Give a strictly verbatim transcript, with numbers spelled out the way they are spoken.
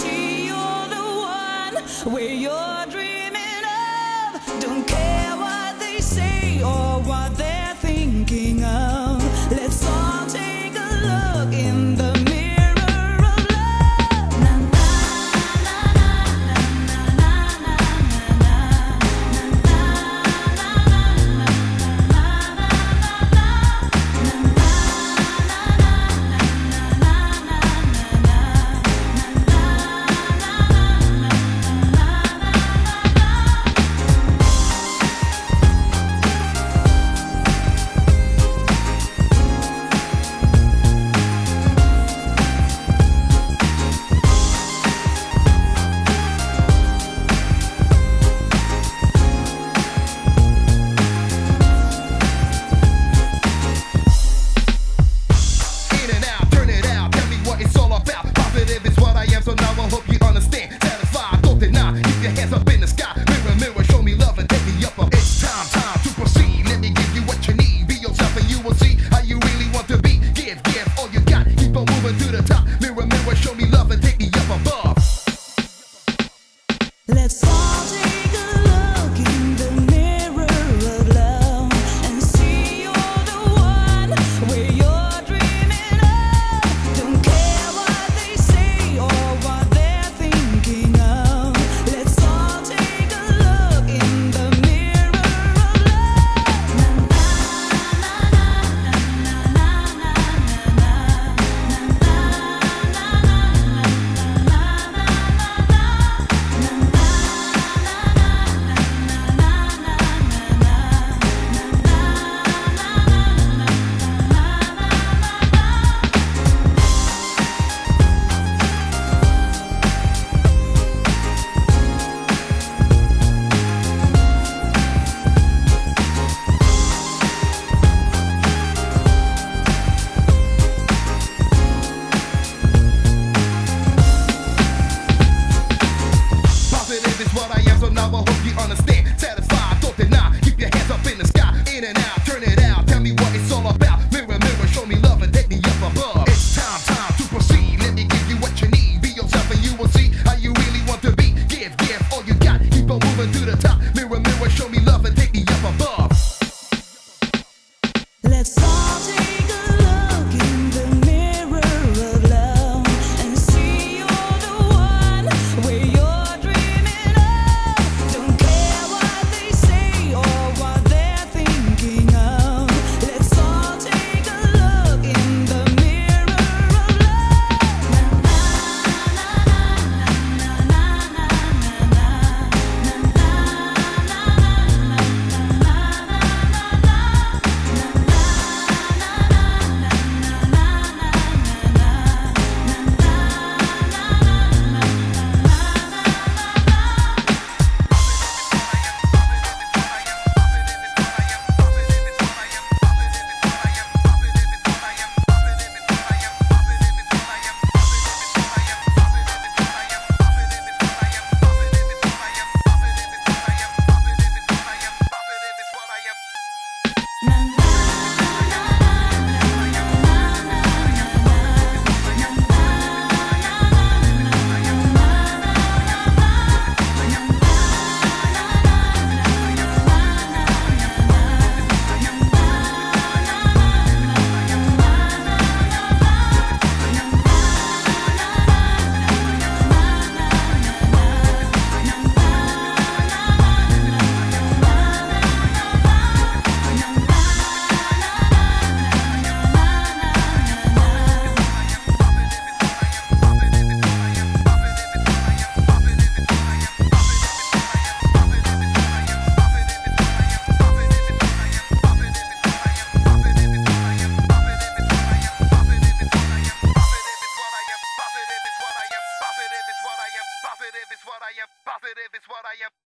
see you're the one where you're dreaming of. Don't care what they say or what they're thinking of. Let's all take a look in the mirror of love. Na na na na na na na na na Let's all take a look in the mirror of love and see you're the one where you're dreaming of. Don't care what they say or what they're thinking of. Let's all take a look in the mirror of love. Na na na na na na na what I am, so now I hope you understand. Satisfied, don't deny, keep your hands up in the sky. In and out, turn it out, tell me what it's all about. Mirror, mirror, show me love and take me up above. It's time, time to proceed, let me give you what you need. Be yourself and you will see how you really want to be. Give, give all you got, keep on moving to the top. Mirror, mirror, show me love and take me up above. Let's all take a look in the mirror of love and see you're the one where you're dreaming of. Don't care what they say or what they're thinking of. Let's all take a look in the mirror of love. Na na na na na na na Positive is what I am.